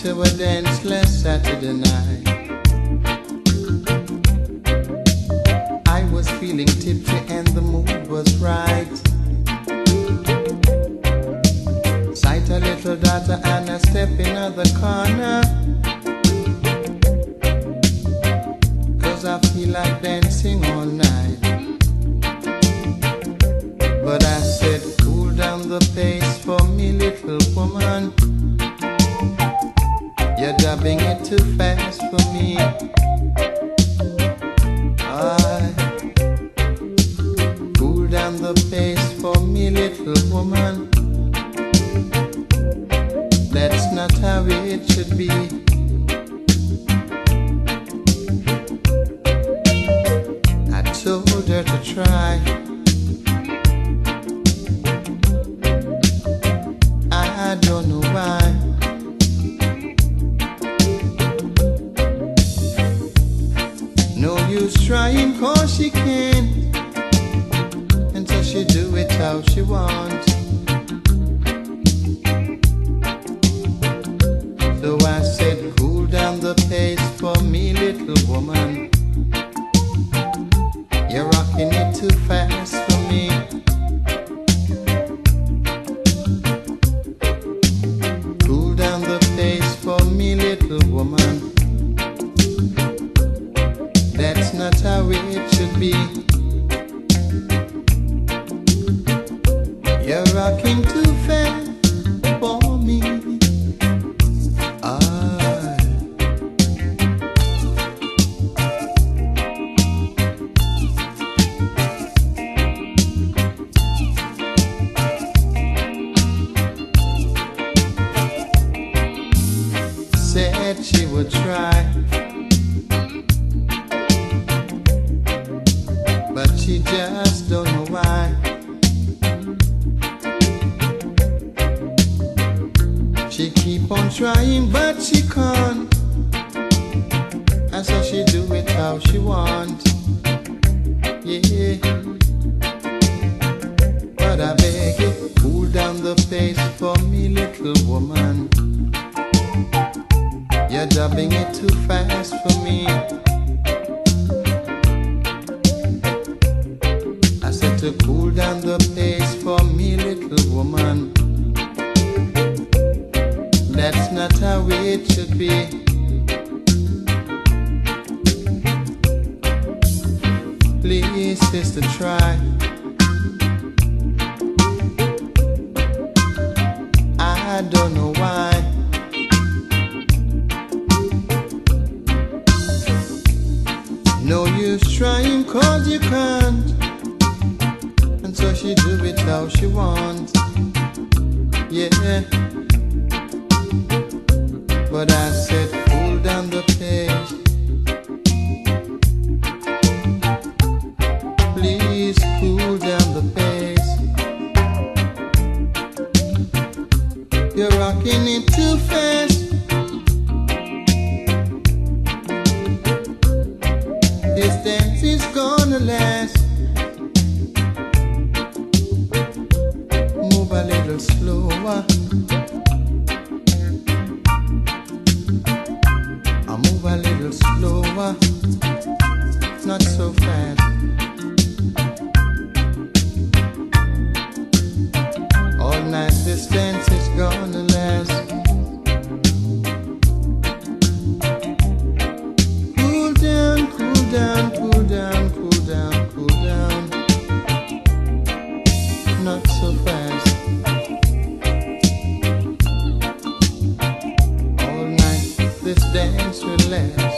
to a dance last Saturday night. I was feeling tipsy and the mood was right. Sight a little daughter and I step in the corner, 'cause I feel like dancing all night. But I said, cool down the pace for me, little woman. You're dubbing it too fast for me. Cool down the pace for me, little woman. That's not how it should be. I told her to try. I don't know why. No use trying 'cause she can't, until she do it how she wants. So I said, cool down the pace for me, little woman. You're rocking it too fast for me. Cool down the pace for me, little woman. That's not how it should be. You're rocking too fast for me. Said she would try, but she just don't know why. She keep on trying, but she can't, and so she do it how she wants. Yeah, but I beg you, cool down the pace for me, little woman. You're dubbing it too fast for me. I said to cool down the pace for me, little woman. That's not how it should be. Please, sister, try. I don't know why. No use trying 'cause you can't, and so she do it how she wants. Yeah, but I said cool down the pace. Please cool down the pace. You're rocking it too fast. This dance is gonna last. Move a little slower. I move a little slower, not so fast. All night this dance is gonna last. Cool down, cool down, cool down, cool down, cool down. Not so fast. All night this dance will last.